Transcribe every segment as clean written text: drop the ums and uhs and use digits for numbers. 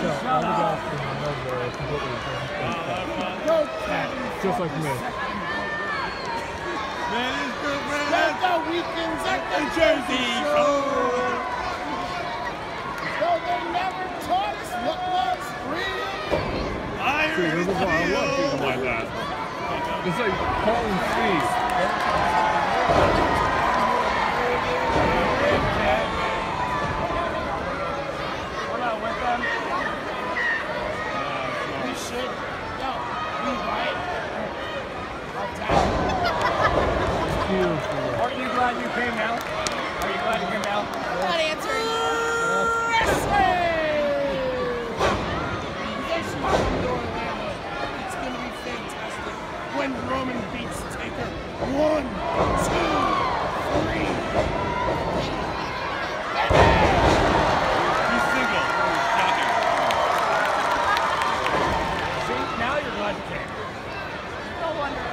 all the guys from Melbourne are completely different. Just like me. Let's go weekends at the Jersey Shore. Though they never taught us what love's real. See, this is why I love people like that. It's like Paul and Steve. We're not with them. We should. No, we might. I'll tell you. Aren't you glad you came out? Are you glad you came out? Not answering. It's going to be fantastic when Roman beats Taker. 1, 2, 3. He's single. Shocking. See, now you're glad you came. No wonder.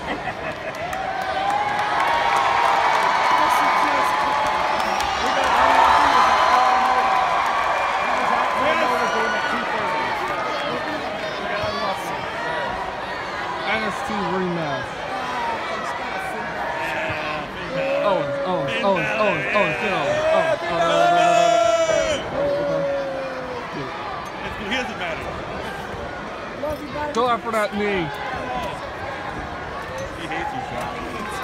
NXT rematch. Owens, He doesn't matter. Go after that knee. He hates you, Sean.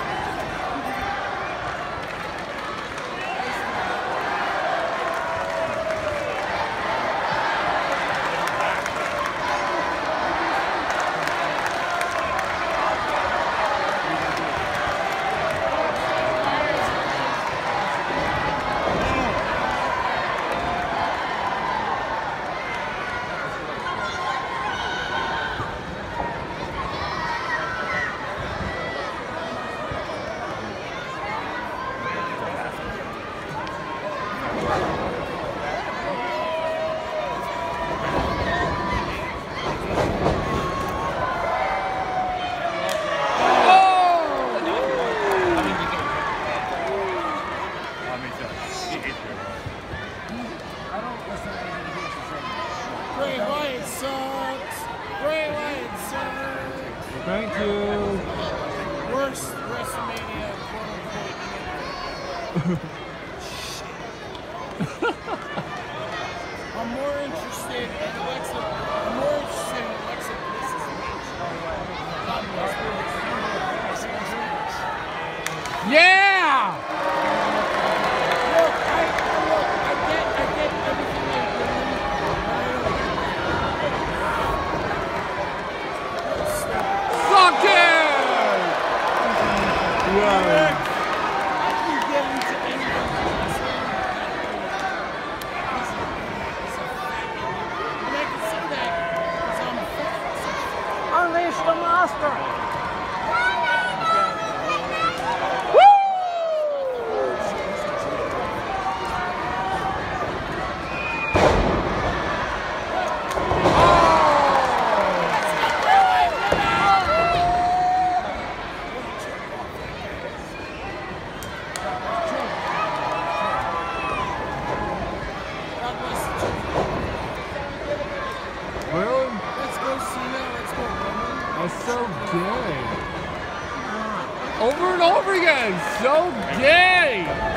Bray Wyatt sucks. Bray Wyatt sucks. Thank you. Worst WrestleMania, quote unquote. I'm more interested in Alexa. I'm more interested in Alexa Bliss's match. God bless her. Yeah! Look, I get everything they're doing. Suck it! Yeah. You get into anything wrestling, it's a faggot. And I can see that because I'm fat. Unleash the monster! Really? Let's go Cena, let's go Roman. That's so gay. Over and over again. So gay.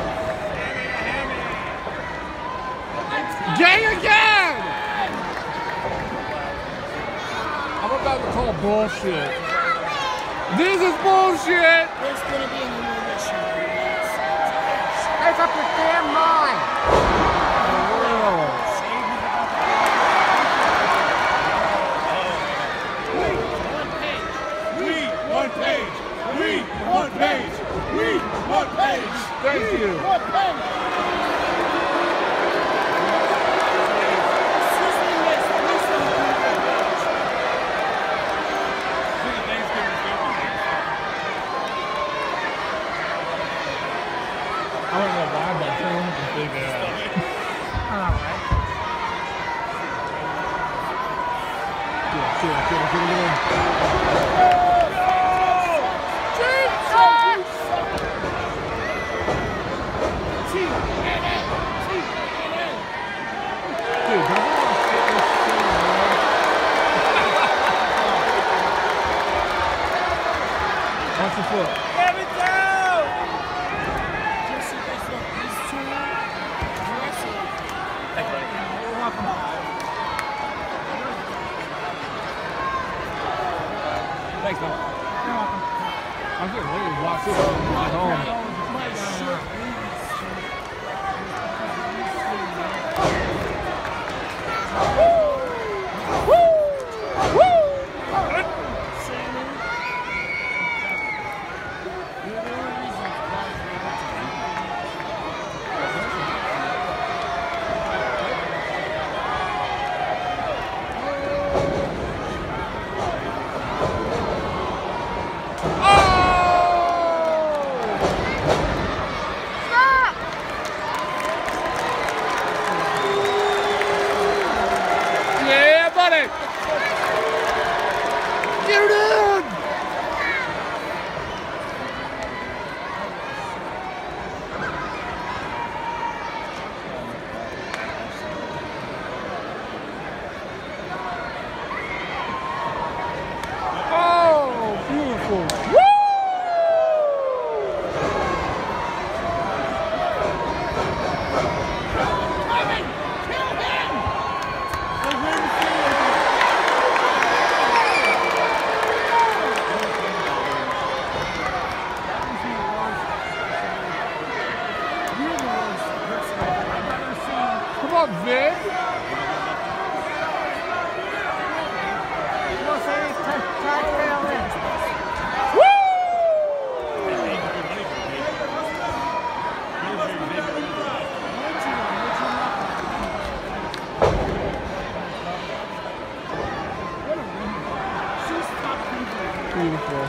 Gay again. I'm about to call bullshit. This is bullshit. There's going to be an intermission. Make up your damn mind! One page. Thank you. One page. I don't know why, but I can't figure it out. Alright. Get it. Team on, Vic. Beautiful.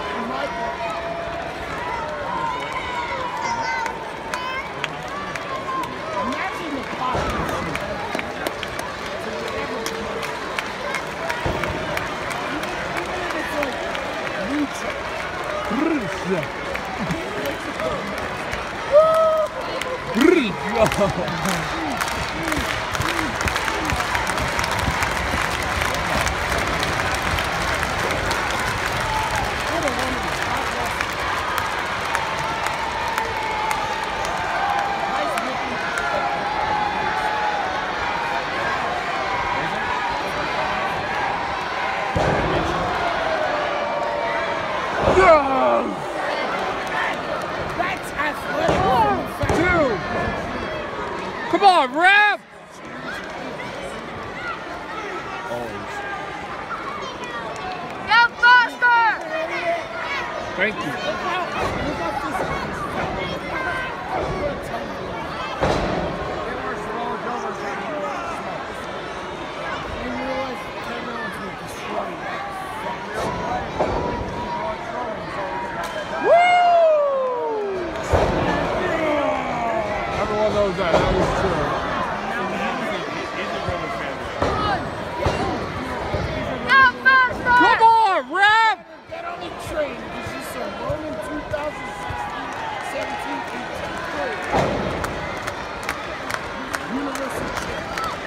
Imagine the pop. That's athletic. Dude. Come on, ref. Go faster! Thank you. Everyone knows that. That was true. Go faster! Come on, ref. Get on the train because you saw Roman 2016, 17, 18, Universal Champ.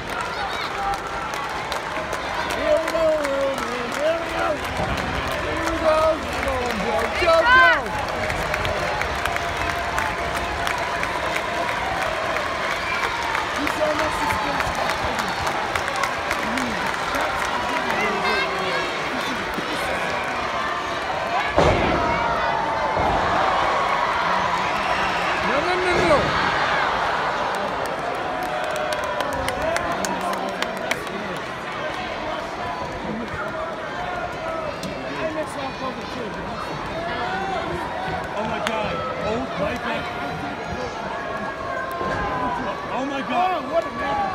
Here we go, Roman. Here we go. Here we go. Go, go. You saw much suspense. No. Oh my God. Oh my God. Oh my God. Oh, what a man.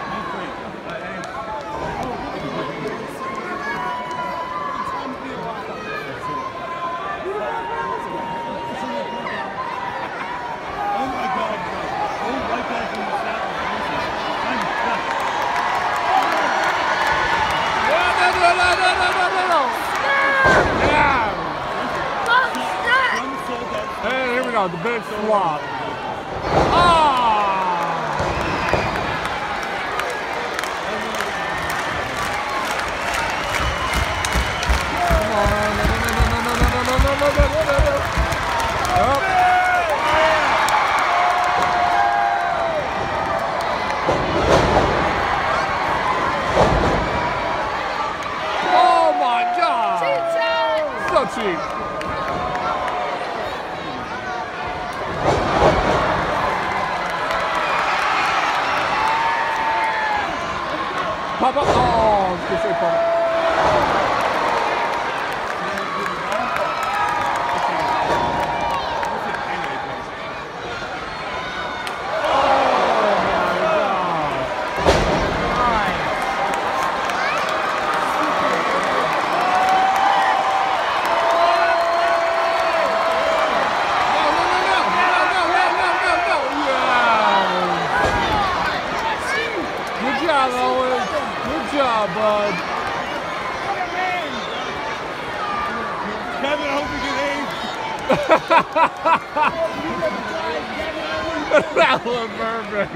Oh my God. Oh my God. From the south. I'm stuck. No. Yeah. One sold out. Hey, here we go. The big flop. Ah. Come on. No. Oh my God. So cheap. Papa. Oh, I was gonna say Papa. Good job, Owens. Good job, bud. Kevin, I hope you get AIDS. That was perfect.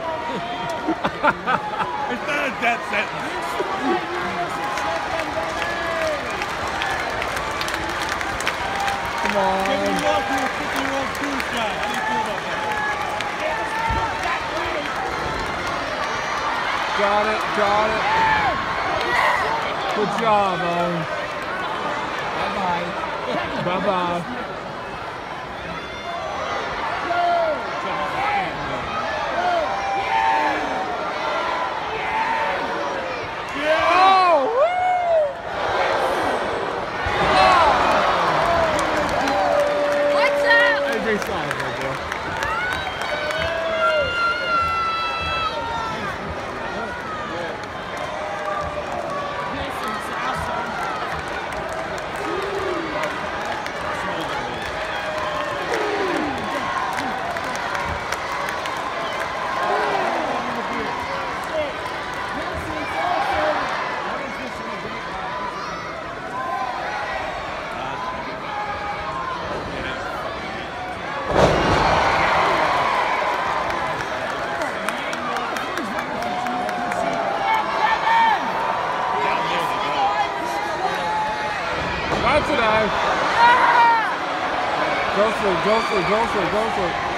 It's not a death sentence. Come Give on. me one to a 50-year-old cruise guy. How do you feel about that? Got it. Good job, Owens. Bye-bye. today. Go for it, go for it, go for it, go for it.